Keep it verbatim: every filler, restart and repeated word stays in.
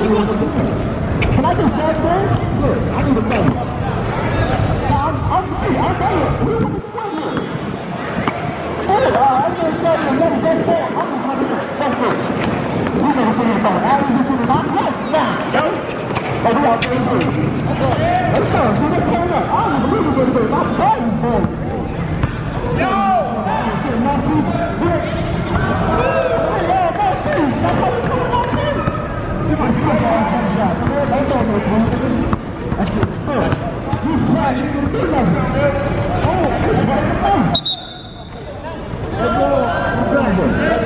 Can I just grab there? Good. I need a phone. I'm, I'm free. I'm here. What are you doing here? Good. Uh, I'm going to show you another best ball. I'm going to come here. That's it. We're going to see your phone. All you do is not right now, yo. Oh, we got three good. Let's go. Let's go. Let's go. I don't believe we're going to do it. My body, boy. Yo! Shit, not too good. That's how you do it, not too. Let's go. That's all those ones. That's your first. You slide, you're going to be like that. Oh, this is what I'm doing. Let's go. Let's go.